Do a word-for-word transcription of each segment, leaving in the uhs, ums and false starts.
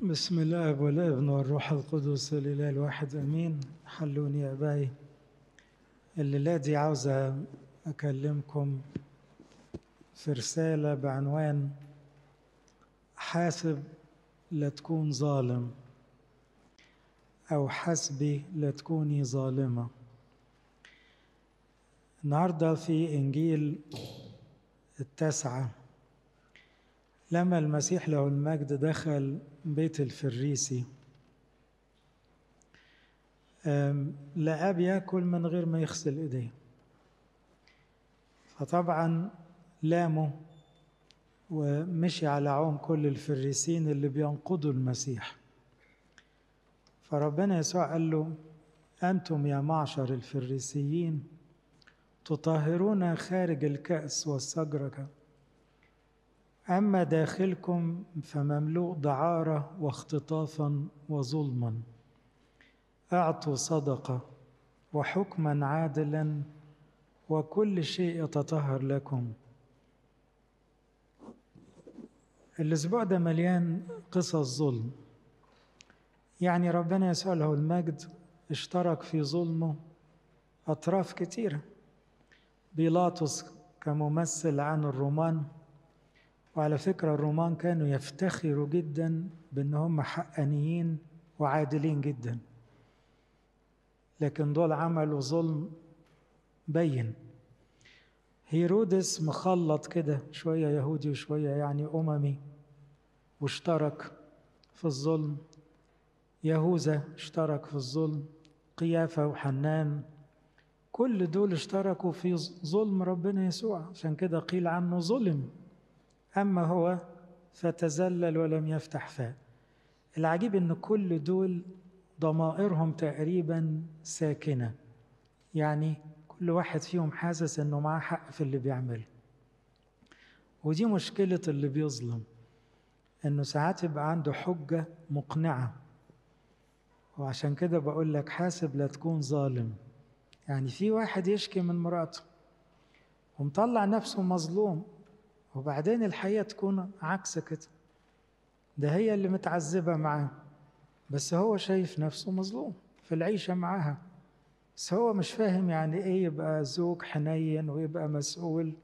بسم الله والابن والروح القدس الإله الواحد أمين. حلوني يا أباي. الليلة دي عاوزة أكلمكم في رسالة بعنوان حاسب لا تكون ظالم، أو حسبي لا تكوني ظالمة. النهاردة في إنجيل التاسعة، لما المسيح له المجد دخل بيت الفريسي لقاه بياكل من غير ما يغسل ايديه، فطبعا لامه ومشي على عون كل الفريسين اللي بينقضوا المسيح. فربنا يسوع قال له: أنتم يا معشر الفريسيين تطهرون خارج الكأس والسجرة، أما داخلكم فمملوء دعارة واختطافا وظلما. أعطوا صدقة وحكما عادلا وكل شيء يتطهر لكم. الأسبوع ده مليان قصص ظلم، يعني ربنا يسوع له المجد اشترك في ظلمه أطراف كتيرة. بيلاطس كممثل عن الرومان، وعلى فكرة الرومان كانوا يفتخروا جدا بأنهم حقانيين وعادلين جدا، لكن دول عملوا ظلم بين. هيرودس مخلط كده، شوية يهودي وشوية يعني أممي، واشترك في الظلم. يهوذا اشترك في الظلم، قيافة وحنان، كل دول اشتركوا في ظلم ربنا يسوع، عشان كده قيل عنه ظلم، أما هو فتذلل ولم يفتح فاه. العجيب إن كل دول ضمائرهم تقريبا ساكنة، يعني كل واحد فيهم حاسس إنه معاه حق في اللي بيعمله. ودي مشكلة اللي بيظلم، إنه ساعات يبقى عنده حجة مقنعة. وعشان كده بقول لك حاسب لا تكون ظالم. يعني في واحد يشكي من مراته ومطلع نفسه مظلوم، وبعدين الحقيقة تكون عكس كده، ده هي اللي متعذبة معاه، بس هو شايف نفسه مظلوم في العيشة معاها. بس هو مش فاهم يعني ايه يبقى زوج حنين ويبقى مسؤول،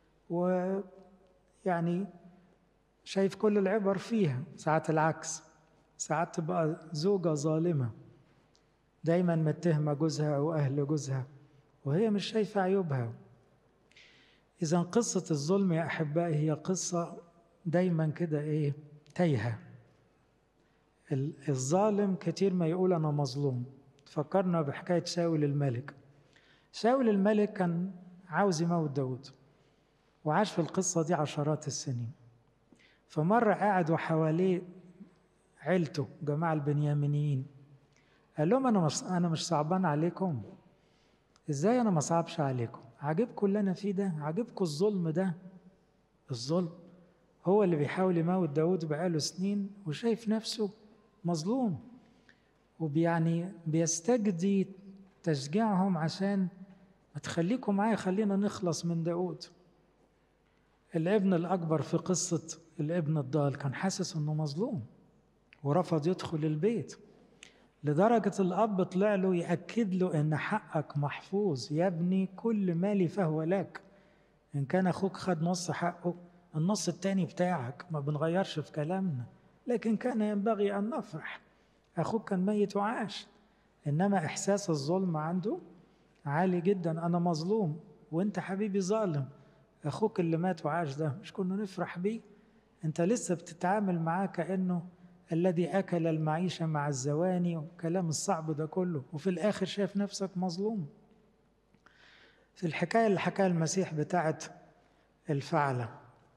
ويعني شايف كل العبر فيها. ساعات العكس، ساعات تبقى زوجة ظالمة دايما متهمة جوزها أو أهل جوزها وهي مش شايفة عيوبها. إذا قصة الظلم يا أحبائي هي قصة دايما كده إيه، تايهة. الظالم كتير ما يقول أنا مظلوم. فكرنا بحكاية شاول الملك. شاول الملك كان عاوز يموت داود، وعاش في القصة دي عشرات السنين. فمرة قاعد وحواليه عيلته جماعة البنيامينيين، قال لهم أنا مش, أنا مش صعبان عليكم. إزاي أنا ما صعبش عليكم؟ عجبكم اللي أنا فيه ده؟ عجبكم الظلم ده؟ الظلم هو اللي بيحاول يموت داود بقاله سنين وشايف نفسه مظلوم، وبيعني بيستجدي تشجيعهم عشان ما تخليكم معايا، خلينا نخلص من داود. الابن الأكبر في قصة الابن الضال كان حاسس أنه مظلوم ورفض يدخل البيت، لدرجة الأب طلع له يأكد له أن حقك محفوظ يا ابني، كل مالي فهو لك. إن كان أخوك خد نص حقه، النص التاني بتاعك، ما بنغيرش في كلامنا، لكن كان ينبغي أن نفرح. أخوك كان ميت وعاش، إنما إحساس الظلم عنده عالي جدا. أنا مظلوم وإنت حبيبي ظالم. أخوك اللي مات وعاش ده مش كنا نفرح بيه؟ أنت لسه بتتعامل معاه كأنه الذي أكل المعيشة مع الزواني وكلام الصعب ده كله، وفي الآخر شايف نفسك مظلوم. في الحكاية اللي حكاها المسيح بتاعت الفعلة،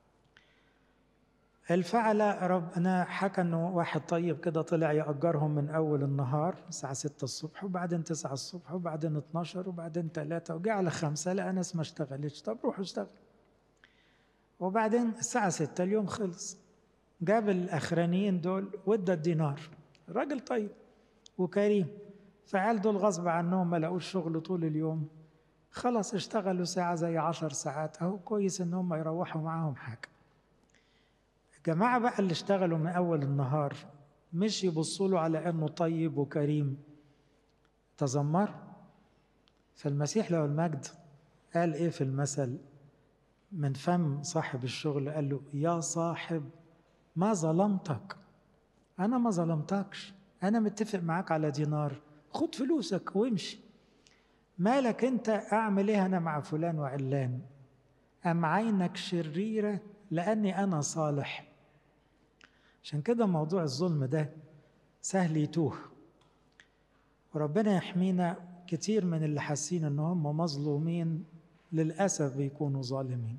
الفعلة ربنا حكى أنه واحد طيب كده طلع يأجرهم من أول النهار الساعة ستة الصبح، وبعدين تسعة الصبح، وبعدين اتناشر، وبعدين تلاتة، وجاء على خمسة لقى ناس ما اشتغلتش. طب روحوا اشتغل. وبعدين الساعة ستة اليوم خلص، جاب الأخرانيين دول وادى الدينار. راجل طيب وكريم. فعال دول غصب عنهم ما لقوش شغل طول اليوم، خلاص اشتغلوا ساعة زي عشر ساعات، اهو كويس انهم يروحوا معاهم حاجة. الجماعة بقى اللي اشتغلوا من أول النهار مش يبصوا له على أنه طيب وكريم. تذمر. فالمسيح له المجد قال إيه في المثل من فم صاحب الشغل؟ قال له يا صاحب ما ظلمتك، أنا ما ظلمتكش، أنا متفق معاك على دينار، خد فلوسك وامشي، مالك أنت؟ أعمل إيه أنا مع فلان وعلان؟ أم عينك شريرة لأني أنا صالح؟ عشان كده موضوع الظلم ده سهل يتوه، وربنا يحمينا. كتير من اللي حاسين ان هم مظلومين للأسف بيكونوا ظالمين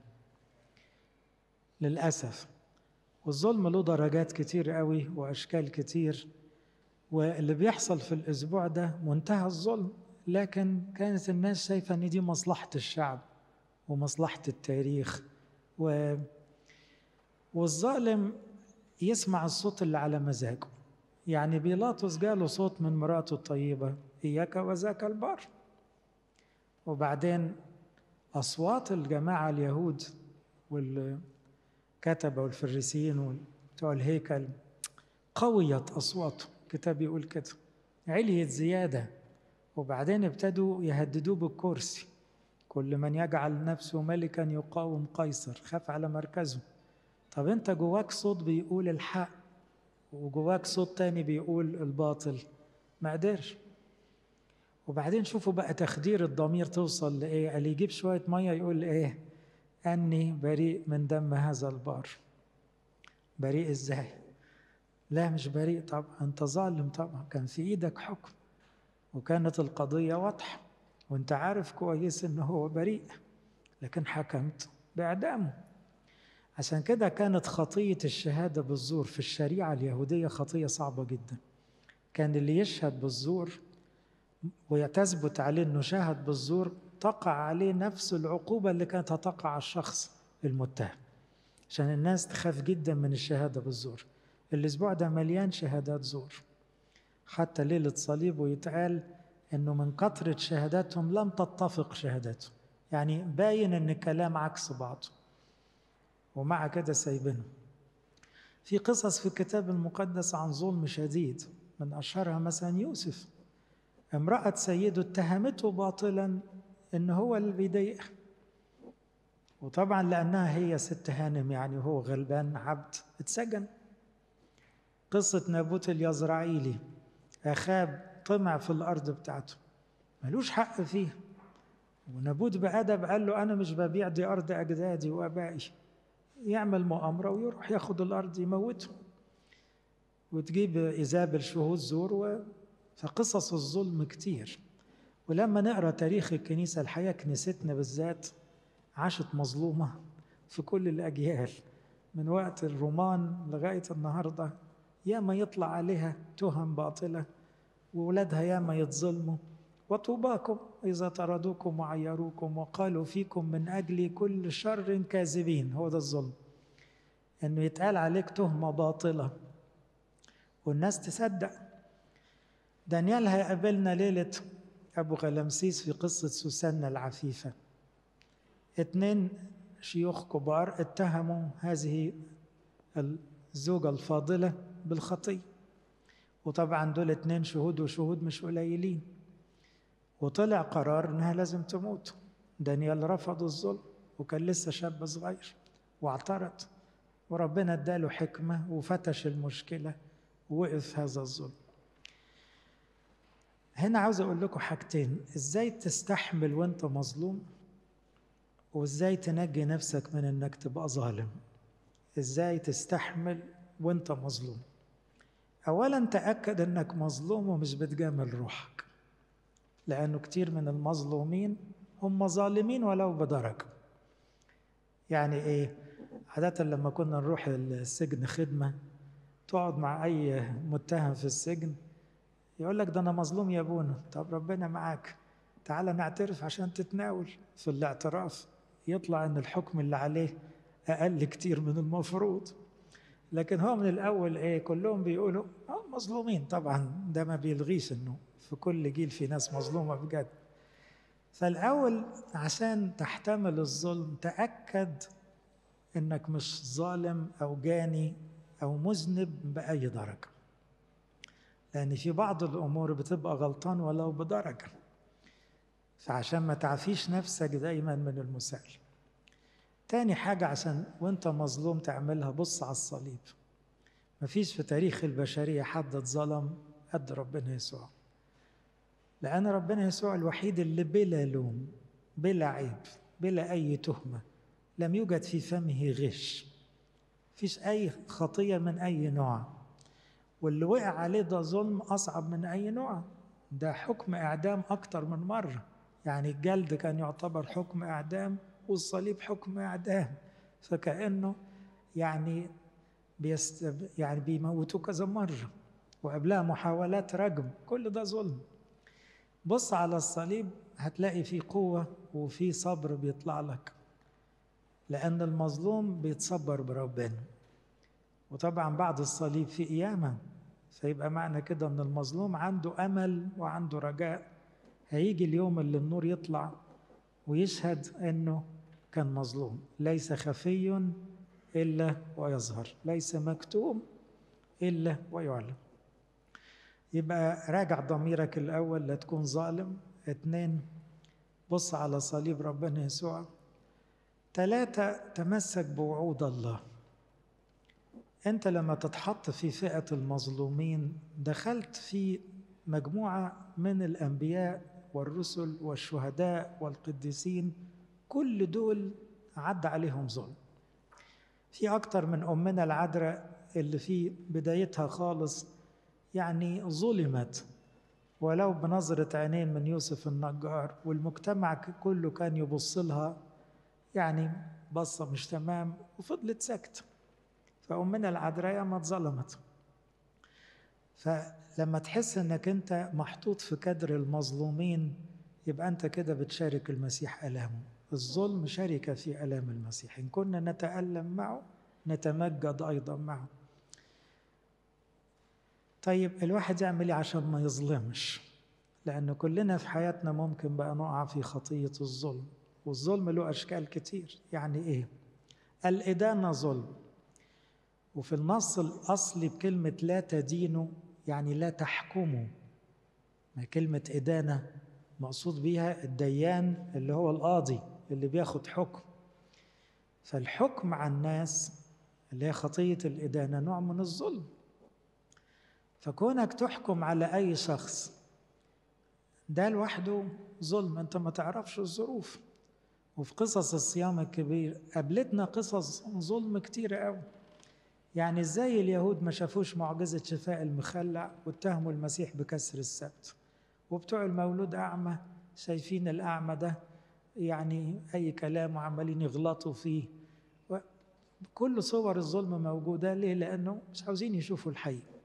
للأسف. والظلم له درجات كتير قوي وأشكال كتير، واللي بيحصل في الأسبوع ده منتهى الظلم، لكن كانت الناس شايفة ان دي مصلحة الشعب ومصلحة التاريخ. و... والظالم يسمع الصوت اللي على مزاجه. يعني بيلاطس جاله صوت من مراته الطيبة إياك وذاك البر، وبعدين أصوات الجماعة اليهود والكتبة والفريسيين وبتوع الهيكل قويت أصواته، الكتاب يقول كده، عليت زيادة، وبعدين ابتدوا يهددوه بالكرسي، كل من يجعل نفسه ملكا يقاوم قيصر، خاف على مركزه. طب انت جواك صوت بيقول الحق وجواك صوت تاني بيقول الباطل، ما قدرش. وبعدين شوفوا بقى تخدير الضمير توصل لإيه؟ قال يجيب شوية مية يقول إيه؟ أني بريء من دم هذا البار. بريء إزاي؟ لا مش بريء طبعا، أنت ظالم طبعا، كان في إيدك حكم وكانت القضية واضحة وأنت عارف كويس إنه هو بريء، لكن حكمت بإعدامه. عشان كده كانت خطية الشهادة بالزور في الشريعة اليهودية خطية صعبة جدا. كان اللي يشهد بالزور ويتثبت عليه انه شاهد بالزور تقع عليه نفس العقوبة اللي كانت هتقع على الشخص المتهم، عشان الناس تخاف جدا من الشهادة بالزور. الاسبوع ده مليان شهادات زور، حتى ليلة صليب ويتقال انه من كثرة شهاداتهم لم تتفق شهاداتهم، يعني باين ان الكلام عكس بعضه، ومع كده سايبينه. في قصص في الكتاب المقدس عن ظلم شديد، من أشهرها مثلا يوسف، امرأة سيده اتهمته باطلا إن هو اللي بيضايقها، وطبعا لأنها هي ست هانم يعني وهو غلبان عبد اتسجن. قصة نابوت اليزرعيلي، أخاب طمع في الأرض بتاعته ملوش حق فيها، ونابوت بأدب قال له أنا مش ببيع دي أرض أجدادي وأبائي، يعمل مؤامرة ويروح ياخد الأرض يموته، وتجيب إيزابل شهود زور و... فقصص الظلم كتير. ولما نقرأ تاريخ الكنيسة، الحقيقة كنيستنا بالذات عاشت مظلومة في كل الأجيال، من وقت الرومان لغاية النهاردة، ياما يطلع عليها تهم باطلة وولادها ياما يتظلموا. وطوباكم إذا طردوكم وعيروكم وقالوا فيكم من أجل كل شر كاذبين. هو ده الظلم، إنه يتقال عليك تهمة باطلة والناس تصدق. دانيال هيقابلنا ليلة أبو غلمسيس في قصة سوسنة العفيفة. اتنين شيوخ كبار اتهموا هذه الزوجة الفاضلة بالخطية، وطبعا دول اتنين شهود وشهود مش قليلين، وطلع قرار انها لازم تموت. دانيال رفض الظلم وكان لسه شاب صغير واعترض، وربنا اداله حكمة وفتش المشكلة ووقف هذا الظلم. هنا عاوز اقول لكم حاجتين: ازاي تستحمل وانت مظلوم، وازاي تنجي نفسك من انك تبقى ظالم. ازاي تستحمل وانت مظلوم؟ اولا تأكد انك مظلوم ومش بتجامل روحك، لانه كتير من المظلومين هم ظالمين ولو بدرجة. يعني ايه؟ عادة لما كنا نروح السجن خدمة، تقعد مع اي متهم في السجن يقول لك ده انا مظلوم يا ابونا. طب ربنا معاك، تعال نعترف عشان تتناول. في الاعتراف يطلع ان الحكم اللي عليه اقل كتير من المفروض، لكن هو من الاول ايه؟ كلهم بيقولوا اه مظلومين. طبعا ده ما بيلغيش انه في كل جيل في ناس مظلومة بجد. فالاول عشان تحتمل الظلم تأكد انك مش ظالم او جاني او مذنب بأي درجة. لأن في بعض الأمور بتبقى غلطان ولو بدرجة، فعشان ما تعفيش نفسك دايما من المسائل. تاني حاجة عشان وانت مظلوم تعملها، بص على الصليب. مفيش في تاريخ البشرية حد اتظلم قد ربنا يسوع، لأن ربنا يسوع الوحيد اللي بلا لوم بلا عيب بلا أي تهمة، لم يوجد في فمه غش، مفيش أي خطية من أي نوع، واللي وقع عليه ده ظلم أصعب من أي نوع، ده حكم إعدام أكتر من مرة، يعني الجلد كان يعتبر حكم إعدام والصليب حكم إعدام، فكأنه يعني بيست يعني بيموتوا كذا مرة، وقبلها محاولات رجم، كل ده ظلم. بص على الصليب هتلاقي فيه قوة وفيه صبر بيطلع لك، لأن المظلوم بيتصبر بربنا. وطبعا بعد الصليب في قيامة، فيبقى معنى كده أن المظلوم عنده أمل وعنده رجاء، هيجي اليوم اللي النور يطلع ويشهد أنه كان مظلوم. ليس خفي إلا ويظهر، ليس مكتوم إلا ويعلم. يبقى راجع ضميرك الأول لا تكون ظالم. اتنين، بص على صليب ربنا يسوع. تلاتة، تمسك بوعود الله. انت لما تتحط في فئة المظلومين دخلت في مجموعة من الأنبياء والرسل والشهداء والقديسين، كل دول عدى عليهم ظلم. في أكتر من أمنا العذراء اللي في بدايتها خالص يعني ظلمت ولو بنظرة عينين من يوسف النجار، والمجتمع كله كان يبص لها يعني بصة مش تمام وفضلت سكت، فأمنا العذراء ما اتظلمت. فلما تحس انك انت محطوط في كدر المظلومين يبقى انت كده بتشارك المسيح ألامه. الظلم شركة في ألام المسيح، إن كنا نتألم معه نتمجد أيضا معه. طيب الواحد يعمل ايه عشان ما يظلمش؟ لأن كلنا في حياتنا ممكن بقى نقع في خطية الظلم، والظلم له أشكال كتير. يعني إيه؟ الإدانة ظلم، وفي النص الأصلي بكلمة لا تدينوا يعني لا تحكموا. ما كلمة إدانة مقصود بيها الديان اللي هو القاضي اللي بياخد حكم، فالحكم على الناس اللي هي خطية الإدانة نوع من الظلم. فكونك تحكم على أي شخص ده لوحده ظلم، أنت ما تعرفش الظروف. وفي قصص الصيام الكبير قابلتنا قصص ظلم كتير قوي. يعني ازاي اليهود ما شافوش معجزة شفاء المخلع واتهموا المسيح بكسر السبت، وبتوع المولود أعمى شايفين الأعمى ده يعني أي كلام وعمالين يغلطوا فيه. كل صور الظلم موجودة. ليه؟ لأنه مش عاوزين يشوفوا الحقيقة.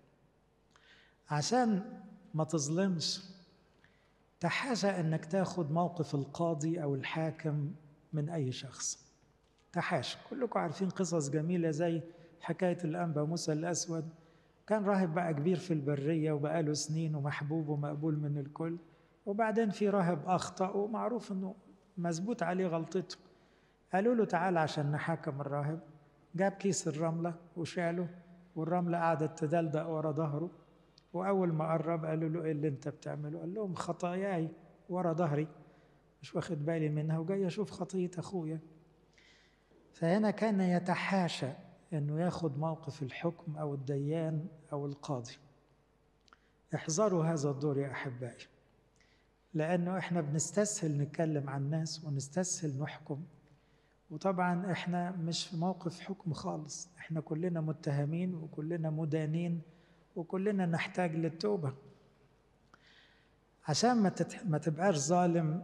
عشان ما تظلمش تحاشى أنك تاخد موقف القاضي أو الحاكم من أي شخص، تحاشى. كلكم عارفين قصص جميلة زي حكاية الأنبا موسى الأسود، كان راهب بقى كبير في البرية وبقاله سنين ومحبوب ومقبول من الكل، وبعدين في راهب أخطأ ومعروف أنه مزبوط عليه غلطته، قالوا له تعال عشان نحاكم الراهب. جاب كيس الرملة وشاله، والرملة قعدت تدلدق ورا ظهره، وأول ما قرب قالوا له إيه اللي أنت بتعمله؟ قال لهم خطاياي ورا ظهري مش واخد بالي منها وجاي أشوف خطية أخويا. فهنا كان يتحاشى أنه ياخد موقف الحكم أو الديان أو القاضي. احذروا هذا الدور يا أحبائي، لأنه إحنا بنستسهل نتكلم عن الناس ونستسهل نحكم، وطبعا إحنا مش في موقف حكم خالص، إحنا كلنا متهمين وكلنا مدانين وكلنا نحتاج للتوبة. عشان ما, تت... ما تبقاش ظالم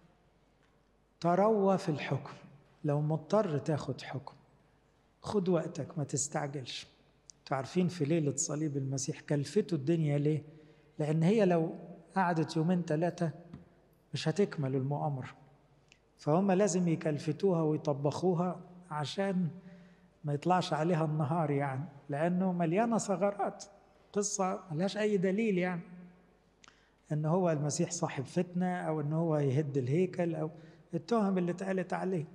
تروى في الحكم. لو مضطر تاخد حكم خد وقتك، ما تستعجلش. تعرفين في ليلة صليب المسيح كلفته الدنيا ليه؟ لأن هي لو قعدت يومين ثلاثة مش هتكمل المؤامرة، فهم لازم يكلفتوها ويطبخوها عشان ما يطلعش عليها النهار، يعني لأنه مليانة ثغرات، قصة ملهاش أي دليل يعني أنه هو المسيح صاحب فتنة أو أنه هو يهد الهيكل أو التهم اللي اتقالت عليه.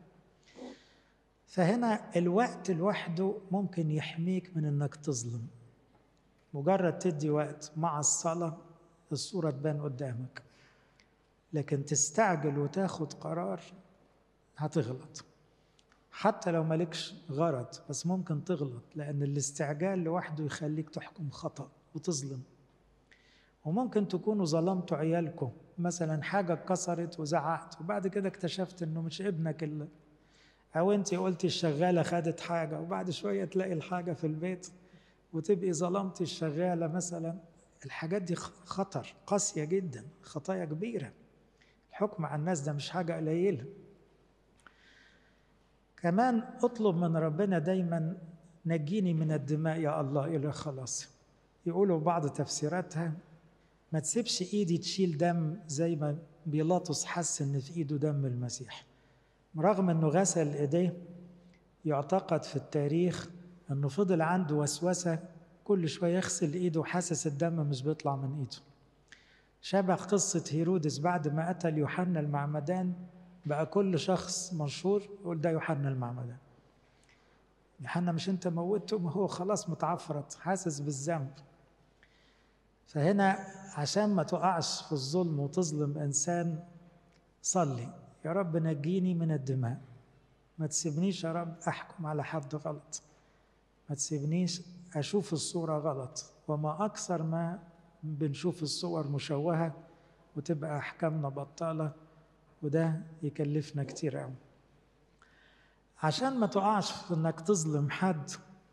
فهنا الوقت لوحده ممكن يحميك من أنك تظلم. مجرد تدي وقت مع الصلاة الصورة تبان قدامك، لكن تستعجل وتاخد قرار هتغلط، حتى لو مالكش غرض بس ممكن تغلط، لأن الاستعجال لوحده يخليك تحكم خطأ وتظلم. وممكن تكونوا ظلمتوا عيالكم، مثلا حاجة اتكسرت وزعقت وبعد كده اكتشفت انه مش ابنك اللي، او انت قلتي الشغالة خدت حاجة وبعد شوية تلاقي الحاجة في البيت وتبقي ظلمتي الشغالة مثلا. الحاجات دي خطر، قاسية جدا، خطايا كبيرة. الحكم على الناس ده مش حاجة قليلة. كمان اطلب من ربنا دايما نجيني من الدماء يا الله إلى خلاص. يقولوا بعض تفسيراتها ما تسيبش ايدي تشيل دم زي ما بيلاطس حس ان في ايده دم المسيح، رغم انه غسل ايديه. يعتقد في التاريخ انه فضل عنده وسوسة كل شوية يغسل ايده وحاسس الدم مش بيطلع من ايده. شبه قصة هيرودس بعد ما قتل يوحنا المعمدان، بقى كل شخص مشهور يقول ده يوحنا المعمدان. يوحنا مش انت موته؟ ما هو خلاص متعفرت، حاسس بالذنب. فهنا عشان ما تقعش في الظلم وتظلم إنسان، صلي يا رب نجيني من الدماء، ما تسيبنيش يا رب أحكم على حد غلط، ما تسيبنيش أشوف الصورة غلط. وما أكثر ما بنشوف الصور مشوهة وتبقى أحكامنا بطالة، وده يكلفنا كتير قوي. عشان ما تقعش في إنك تظلم حد،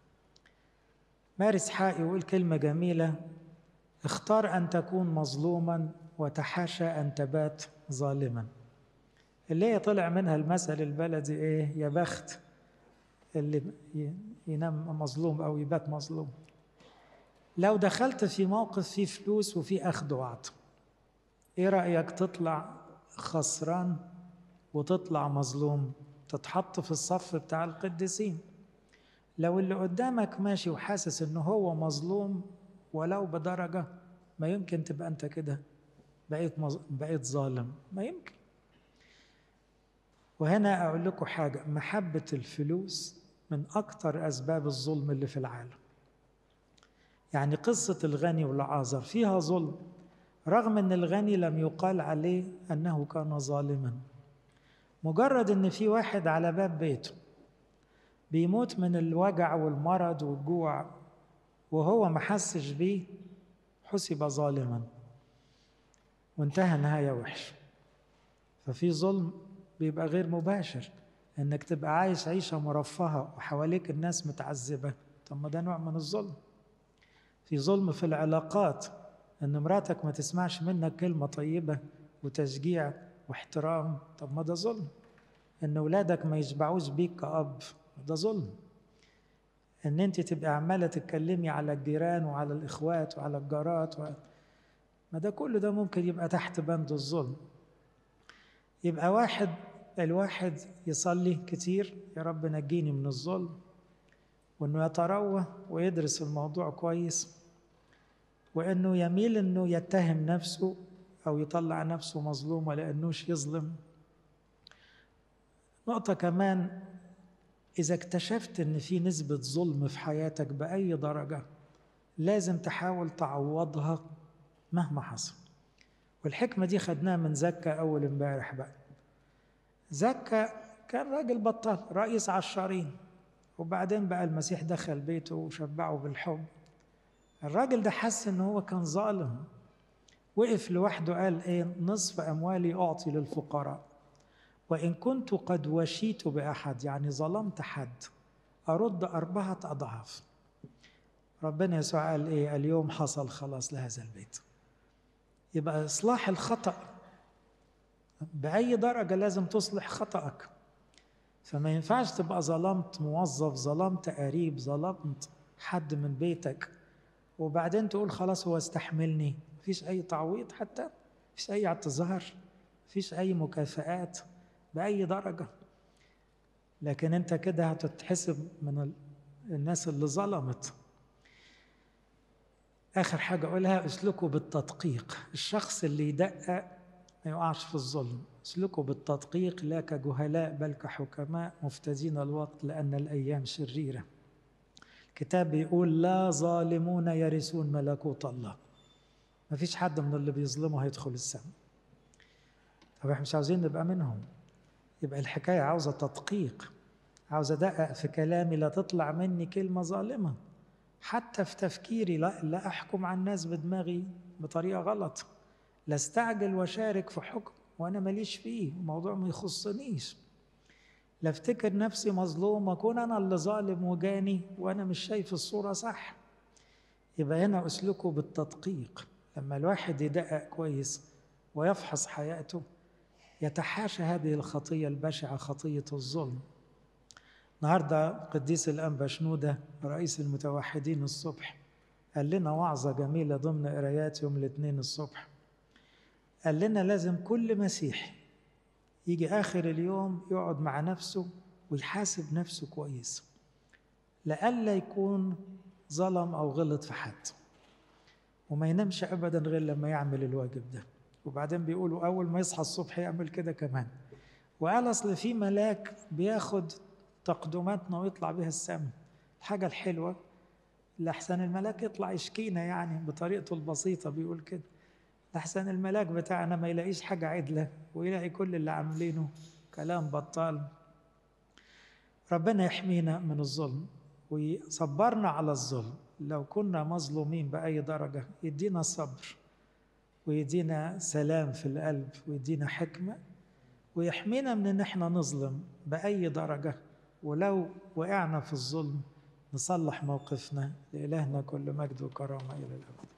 مارس حق يقول كلمة جميلة: اختار أن تكون مظلوما وتحاشى أن تبات ظالما. اللي هي طلع منها المثل البلدي إيه؟ يا بخت اللي ينام مظلوم أو يبات مظلوم. لو دخلت في موقف فيه فلوس وفيه أخذ وعطاء، إيه رأيك تطلع خسران وتطلع مظلوم؟ تتحط في الصف بتاع القديسين. لو اللي قدامك ماشي وحاسس إنه هو مظلوم ولو بدرجة، ما يمكن تبقى أنت كده بقيت مز... بقيت ظالم، ما يمكن. وهنا أقول لكم حاجة: محبة الفلوس من أكتر أسباب الظلم اللي في العالم. يعني قصة الغني والعازر فيها ظلم، رغم أن الغني لم يقال عليه أنه كان ظالما. مجرد أن في واحد على باب بيته بيموت من الوجع والمرض والجوع وهو ما حسش بيه، حسب ظالما وانتهى نهاية وحش. ففي ظلم بيبقى غير مباشر، انك تبقى عايش عيشة مرفهة وحواليك الناس متعذبة، طب ما ده نوع من الظلم. في ظلم في العلاقات، ان مراتك ما تسمعش منك كلمة طيبة وتشجيع واحترام، طب ما ده ظلم. ان اولادك ما يشبعوش بيك كأب، ده ظلم. ان انت تبقى عمالة تتكلمي على الجيران وعلى الاخوات وعلى الجارات و... ما ده كله ده ممكن يبقى تحت بند الظلم. يبقى واحد الواحد يصلي كتير يا رب نجيني من الظلم، وانه يتروى ويدرس الموضوع كويس، وانه يميل انه يتهم نفسه او يطلع نفسه مظلوم ولانوش يظلم. نقطة كمان: إذا اكتشفت إن في نسبة ظلم في حياتك بأي درجة، لازم تحاول تعوضها مهما حصل. والحكمة دي خدناها من زكا أول امبارح بقى. زكا كان راجل بطال، رئيس عشارين، وبعدين بقى المسيح دخل بيته وشبعه بالحب. الراجل ده حس إن هو كان ظالم، وقف لوحده قال إيه؟ نصف أموالي أعطي للفقراء، وإن كنت قد وشيت بأحد، يعني ظلمت حد، أرد أربعة أضعاف. ربنا يسوع قال إيه؟ اليوم حصل خلاص لهذا البيت. يبقى إصلاح الخطأ بأي درجة لازم تصلح خطأك. فما ينفعش تبقى ظلمت موظف، ظلمت قريب، ظلمت حد من بيتك وبعدين تقول خلاص هو استحملني. مفيش أي تعويض، حتى مفيش أي اعتذار، مفيش أي مكافآت بأي درجة. لكن أنت كده هتتحسب من الناس اللي ظلمت. آخر حاجة أقولها: اسلكوا بالتدقيق. الشخص اللي يدقق ما يقعش في الظلم. اسلكوا بالتدقيق لا كجهلاء بل كحكماء مفتدين الوقت لأن الأيام شريرة. الكتاب بيقول لا ظالمون يرثون ملكوت الله. ما فيش حد من اللي بيظلمه هيدخل السماء. طب احنا مش عاوزين نبقى منهم. يبقى الحكاية عاوزة تدقيق، عاوزة أدقق في كلامي، لا تطلع مني كلمة ظالمة. حتى في تفكيري لا, لا أحكم على الناس بدماغي بطريقة غلط، لا استعجل وشارك في حكم وأنا ماليش فيه، الموضوع ما يخصنيش. لا افتكر نفسي مظلوم وأكون أنا اللي ظالم وجاني وأنا مش شايف الصورة صح. يبقى هنا أسلكه بالتدقيق. لما الواحد يدقق كويس ويفحص حياته يتحاشى هذه الخطية البشعة، خطية الظلم. النهاردة قديس الأنبا شنودة رئيس المتوحدين الصبح قال لنا وعظة جميلة ضمن قرايات يوم الاثنين الصبح. قال لنا لازم كل مسيحي يجي آخر اليوم يقعد مع نفسه ويحاسب نفسه كويس، لألا يكون ظلم أو غلط في حد، وما ينامش أبدا غير لما يعمل الواجب ده. وبعدين بيقولوا أول ما يصحى الصبح يعمل كده كمان. وقال أصل في ملاك بياخد تقدماتنا ويطلع بها السماء. الحاجة الحلوة لأحسن الملاك يطلع يشكينا يعني بطريقته البسيطة، بيقول كده لأحسن الملاك بتاعنا ما يلاقيش حاجة عدلة ويلاقي كل اللي عاملينه كلام بطال. ربنا يحمينا من الظلم ويصبرنا على الظلم. لو كنا مظلومين بأي درجة يدينا صبر ويدينا سلام في القلب ويدينا حكمة، ويحمينا من ان احنا نظلم بأي درجة. ولو وقعنا في الظلم نصلح موقفنا. لإلهنا كل مجد وكرامة إلى الأبد.